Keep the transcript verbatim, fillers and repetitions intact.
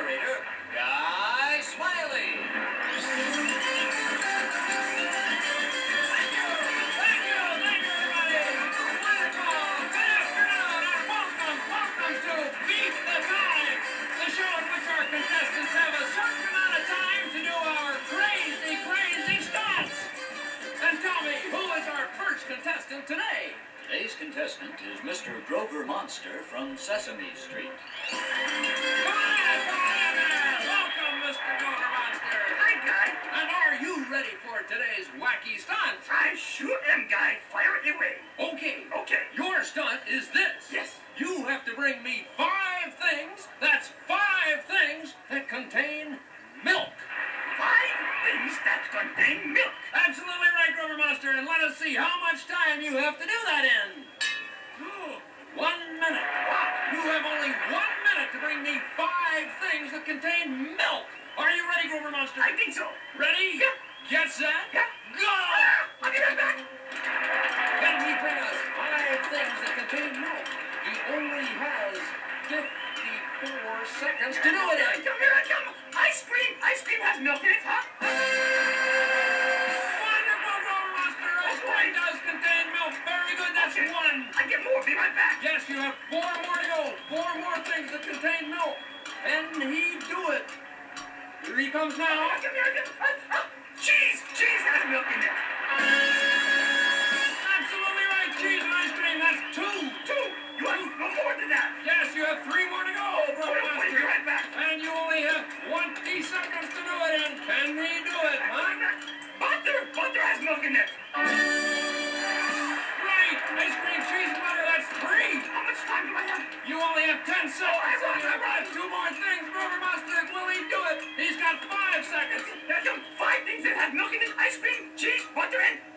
narrator, Guy Smiley. Thank you, thank you, thank you, everybody. Wonderful. Good afternoon and welcome, welcome to Beat the Time, the show in which our contestants have a certain amount of time to do our crazy, crazy stunts. And tell me, who is our first contestant today? Today's contestant is Mister Grover Monster from Sesame Street. Come on, welcome, Mister Grover Monster. Hi, Guy. And are you ready for today's wacky stunt? I sure am, Guy. Fire it away. Okay. Okay. Your stunt is this. Yes. You have to bring me five things, that's five things, that contain milk. Five things that contain milk. Absolutely right, Grover Monster, and let us see how much time you have to do that in. One minute. Wow. You have only one minute to bring me five things that contain milk. Are you ready, Grover Monster? I think so. Ready? Yep. Get set. Yep. Go! Ah, I'll be right back. Can he bring us five things that contain milk? He only has fifty-four seconds to do it in. Come here, I come. Ice cream. Ice cream has milk in it, huh? Wonderful, Grover Monster. Ice cream does contain milk. Very good. That's Okay. one. I get more. Be right back. Yes, you have four more to go. Four more things that contain milk. Can he do it? Here he comes now. Ah, come here, come. Ah, ah. Cheese. Cheese has milk in it. Absolutely right. Cheese and ice cream. That's two. Two. You have no more than that. Yes, you have three more to go, Grover Wait, wait, be Monster. right back. And you only have twenty seconds to do it in. Can he do it, huh? Butter. Butter has milk in it. Right. Ice cream, cheese, and butter. That's three. How much time do I have? You only have ten seconds. I So want, you have I want. got two more things. Grover Monster, will he do it? He's got five seconds. There's some five things that have milk in it. Ice cream, cheese, butter, and